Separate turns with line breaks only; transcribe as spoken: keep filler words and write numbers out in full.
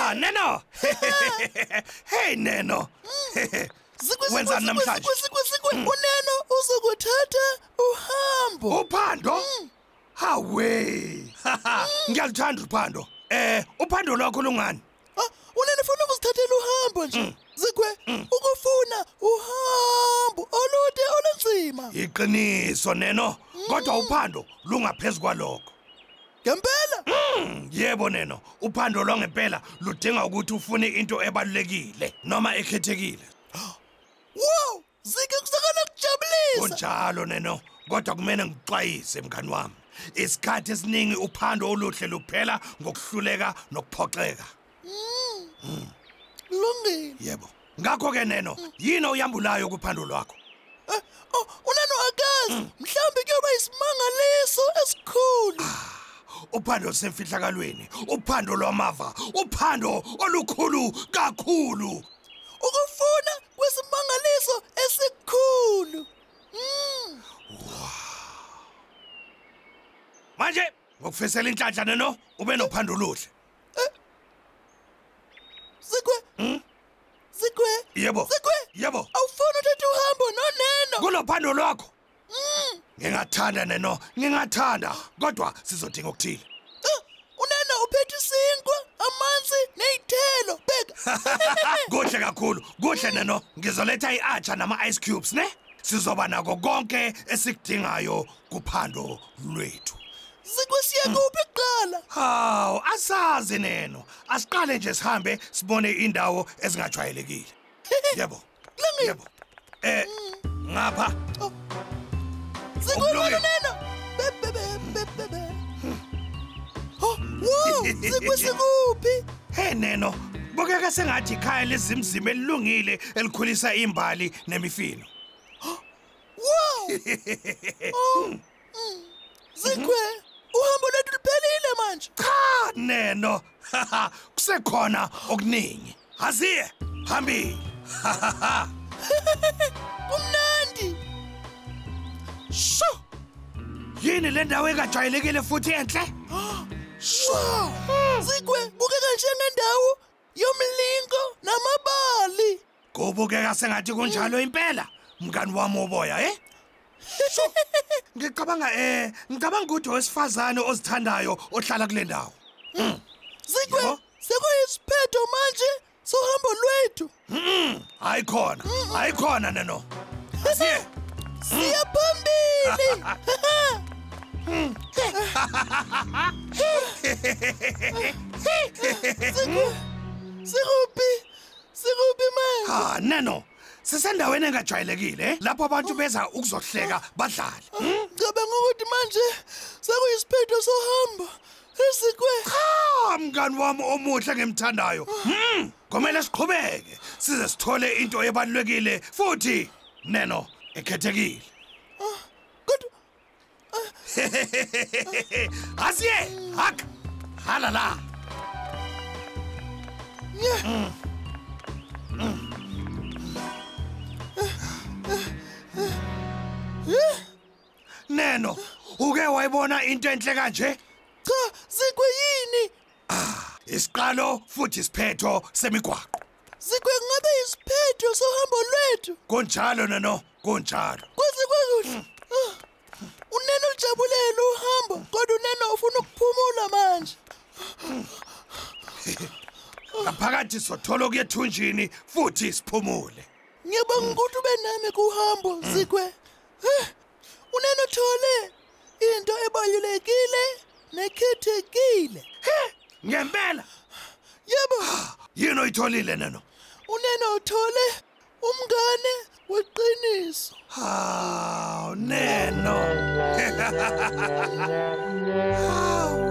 Ah, Neno. Hey, Neno. Wenza namhlanje.
Zikwe zikwe uneno uzokuthatha uhambo.
Uphando? Hawe. Ngiyalithanda uphando. Eh, uphando lwakho lungani?
Ah, unene ufuna ukuzithathela uhambo nje. Zikwe ukufuna uhambo olude olunzima.
Iqiniso Neno, kodwa uphando lungaphezulu kwalokho.
Ngempela?
Yebo Neno, uphando lwangempela ludinga ukuthi ufune into ebalulekile noma ekhethekile.
Wow, Zikwe kusakala kujabulisa.
Kunjalo Neno, kodwa kumele ngixwayise mngani wami. Isikhathi esiningi uphando oluhle luphela ngokuhluleka nokuphoxeka.
Lungile.
Yebo. Ngakho ke Neno, yini oyambulayo kuphando lwakho?
Eh, oh, uneno akazi, mhlambi kuyoba isimangaliso esikhulu.
Uphando semfihlakalweni, uphando lwamava, uphando olukhulu kakhulu.
Ukufuna kwesimangaliso esikhulu. Mm.
Manje, ngokufisela inhlanhla Neno, ube nophando oluhle.
Zikwe. Zikwe.
Yebo.
Zikwe.
Yebo.
Awufuna uthatha uhambo noneno.
Kulophando lwakho? Ngingathanda Neno, ngingathanda, kodwa sizodinga ukuthile.
Unena uphethe isinkwa, amanzi nezithelo, bheka.
Kuhle kakhulu, kuhle Neno, ngizoletha iAcha nama ice cubes, ne? Sizoba nako konke esikudingayo kuphando lwethu.
Zikwe siya kuphi kuqala?
Hawu, asazi Neno. Asiqale nje sihambe sibone indawo ezingajwayelekile. Yebo. Yebo. Eh, ngapha.
Zikwe neno. Bebe bebe bebe. Oh, wow, Zikwe sikuphi?
Hey Neno, bukeka sengathi ikhaya lezimzima elilungile elikhulisa imbali nemifino.
Wow. Oh. Zikwe, uhambo lwethu luphelile manje.
Cha Neno, kusekhona okuningi. Asiye, hambile.
Kumnandi.
Sho! Yini le ndawo engajwayelekile futhi enhle?
Wow! Zikwe, bukeka njengendawo yomlingo namabali.
Kubukeka sengathi kunjalo impela, mngani wami oboya, eh? Sho! Ngicabanga eh, ngicabanga ukuthi owesifazane ozithandayo ohlala kule ndawo.
Zikwe, sekuyisiphetho manje sohambo lwethu.
Mhm, ayikhona, ayikhona Neno. Asiye.
Siya phambili. Zikwe, sikuphi? Sikuphi manje?
Ha, Neno. Sisendaweni engajwayelekile, lapho abantu beza ukuzohleka badlale.
Ngicabanga ukuthi manje sekuyisiphetho sohambo. Zikwe.
Cha, mngani wami omuhle ngemthandayo. Mhm, kumele siqhubeke size sithole into ebalulekile futhi Neno ekhethekile.
Kodwa
Asiye, hak. Hala la.
Yeah.
Neno, uke wayibona into enhle kanje?
Cha, Zikwe yini?
Ah, isiqalo futhi isiphetho semigwaqo.
Zikwe ngabe isiphetho sohambo lwethu.
Kunjalo Neno, kunjalo.
Kwazikwe kuhle. Uneno ujabulela uhambo, kodwa uneno ufuna ukuphumula manje.
Ngaphakathi sothola ukuyethunjini futhi siphumule.
Ngiyabonga ukuthi ube nami kuhambo, Zikwe. Uneno thole into ebalulekile nekhethekile.
Ngempela?
Yebo.
Yini oyitholile Neno?
Uneno uthole umngane weqiniso.
Haw, Neno. Haw.